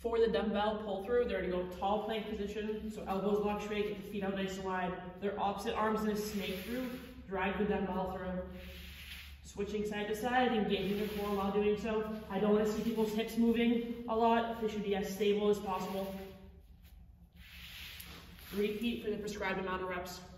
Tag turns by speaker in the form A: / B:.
A: For the dumbbell pull-through, they're gonna go tall plank position, so elbows locked straight, get the feet out nice and wide. Their opposite arms in a snake through, drag the dumbbell through. Switching side to side, engaging the core while doing so. I don't want to see people's hips moving a lot. They should be as stable as possible. Repeat for the prescribed amount of reps.